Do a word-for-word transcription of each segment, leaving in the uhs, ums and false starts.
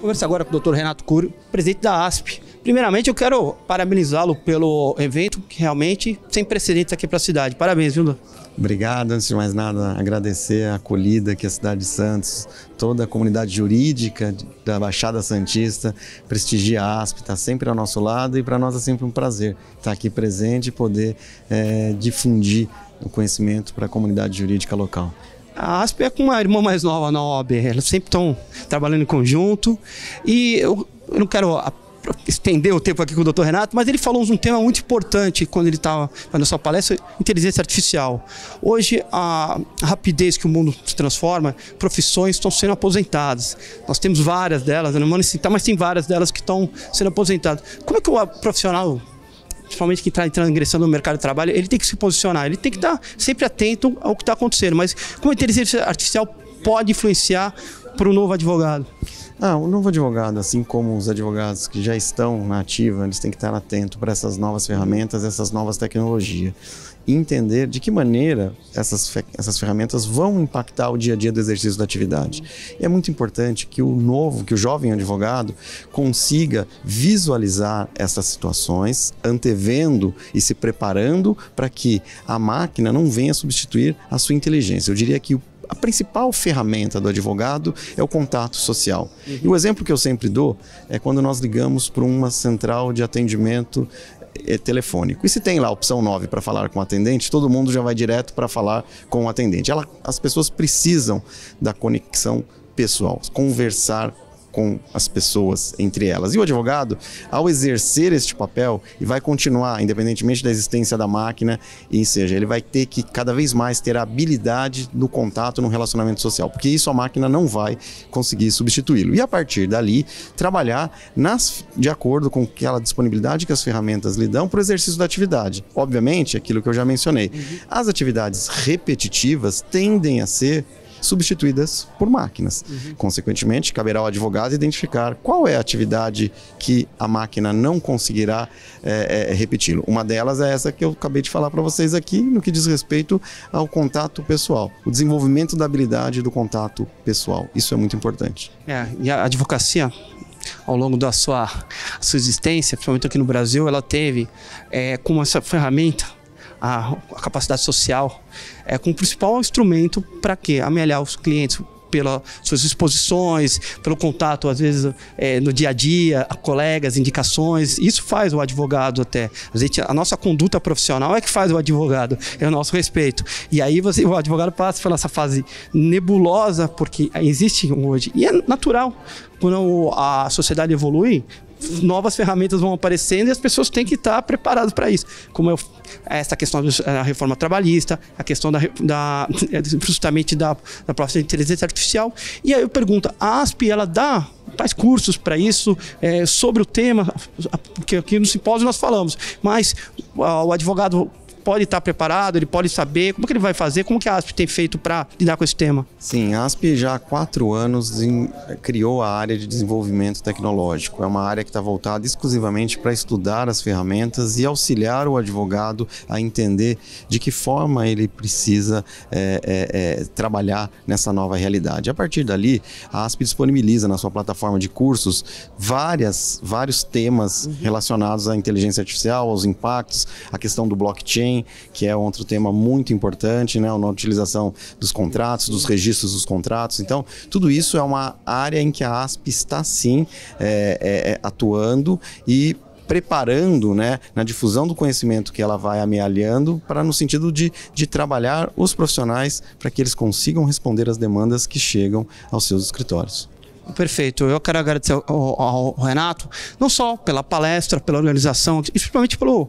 Conversa agora com o doutor Renato Cury, presidente da ASP. Primeiramente, eu quero parabenizá-lo pelo evento, que realmente sem precedentes aqui para a cidade. Parabéns, viu, doutor? Obrigado. Antes de mais nada, agradecer a acolhida que a cidade de Santos, toda a comunidade jurídica da Baixada Santista, prestigia a ASP, está sempre ao nosso lado e para nós é sempre um prazer estar aqui presente e poder é, difundir o conhecimento para a comunidade jurídica local. A ASP é com uma irmã mais nova na O A B, elas sempre estão trabalhando em conjunto e eu, eu não quero estender o tempo aqui com o doutor Renato, mas ele falou um tema muito importante quando ele estava fazendo a sua palestra, inteligência artificial. Hoje, a rapidez que o mundo se transforma, profissões estão sendo aposentadas. Nós temos várias delas, não vou citar, mas tem várias delas que estão sendo aposentadas. Como é que o profissional, principalmente quem está entrando, ingressando no mercado de trabalho, ele tem que se posicionar, ele tem que estar sempre atento ao que está acontecendo, mas como a inteligência artificial pode influenciar para o novo advogado? Ah, o novo advogado, assim como os advogados que já estão na ativa, eles têm que estar atentos para essas novas ferramentas, essas novas tecnologias. E entender de que maneira essas, essas ferramentas vão impactar o dia a dia do exercício da atividade. E é muito importante que o novo, que o jovem advogado consiga visualizar essas situações, antevendo e se preparando para que a máquina não venha substituir a sua inteligência. Eu diria que o A principal ferramenta do advogado é o contato social. Uhum. E o exemplo que eu sempre dou é quando nós ligamos para uma central de atendimento é, telefônico. E se tem lá a opção nove para falar com o atendente, todo mundo já vai direto para falar com o atendente. Ela, as pessoas precisam da conexão pessoal, conversar com as pessoas entre elas. E o advogado, ao exercer este papel, e vai continuar, independentemente da existência da máquina, e seja, ele vai ter que cada vez mais ter a habilidade no contato, no relacionamento social, porque isso a máquina não vai conseguir substituí-lo. E a partir dali, trabalhar nas, de acordo com aquela disponibilidade que as ferramentas lhe dão para o exercício da atividade. Obviamente, aquilo que eu já mencionei, uhum. As atividades repetitivas tendem a ser substituídas por máquinas. Uhum. Consequentemente, caberá ao advogado identificar qual é a atividade que a máquina não conseguirá é, é, repeti-lo. Uma delas é essa que eu acabei de falar para vocês aqui, no que diz respeito ao contato pessoal, o desenvolvimento da habilidade do contato pessoal. Isso é muito importante. É, e a advocacia, ao longo da sua, sua existência, principalmente aqui no Brasil, ela teve é, como essa ferramenta A, a capacidade social é como principal instrumento para quê? Amelhar os clientes pelas suas exposições, pelo contato, às vezes, é, no dia a dia, a colegas, indicações. Isso faz o advogado até. A, gente, a nossa conduta profissional é que faz o advogado, é o nosso respeito. E aí você, o advogado passa pela essa fase nebulosa, porque existe hoje. E é natural, quando a sociedade evolui, novas ferramentas vão aparecendo e as pessoas têm que estar preparadas para isso. Como eu, essa questão da reforma trabalhista, a questão da, da, justamente da, da própria inteligência artificial. E aí eu pergunto, a ASP, ela dá, faz cursos para isso, é, sobre o tema, porque aqui no simpósio nós falamos, mas o advogado pode estar preparado, ele pode saber, como que ele vai fazer, como que a ASP tem feito para lidar com esse tema? Sim, a ASP já há quatro anos em, criou a área de desenvolvimento tecnológico. É uma área que está voltada exclusivamente para estudar as ferramentas e auxiliar o advogado a entender de que forma ele precisa é, é, é, trabalhar nessa nova realidade. A partir dali, a ASP disponibiliza na sua plataforma de cursos várias, vários temas uhum. relacionados à inteligência artificial, aos impactos, a questão do blockchain, que é outro tema muito importante, né? Na utilização dos contratos, dos registros dos contratos. Então, tudo isso é uma área em que a ASP está sim é, é, atuando e preparando, né, na difusão do conhecimento que ela vai amealhando para no sentido de, de trabalhar os profissionais para que eles consigam responder às demandas que chegam aos seus escritórios. Perfeito. Eu quero agradecer ao, ao Renato, não só pela palestra, pela organização, e principalmente pela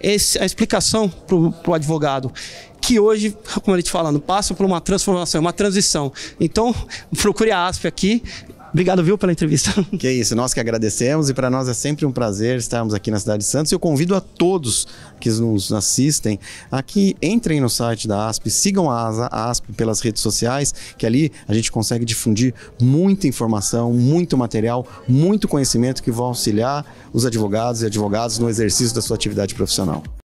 a explicação para o advogado, que hoje, como a gente falando, passa por uma transformação, uma transição. Então, procure a ASP aqui. Obrigado, viu, pela entrevista. Que isso, nós que agradecemos e para nós é sempre um prazer estarmos aqui na cidade de Santos. Eu convido a todos que nos assistem a que entrem no site da ASP, sigam a ASP pelas redes sociais, que ali a gente consegue difundir muita informação, muito material, muito conhecimento que vão auxiliar os advogados e advogadas no exercício da sua atividade profissional.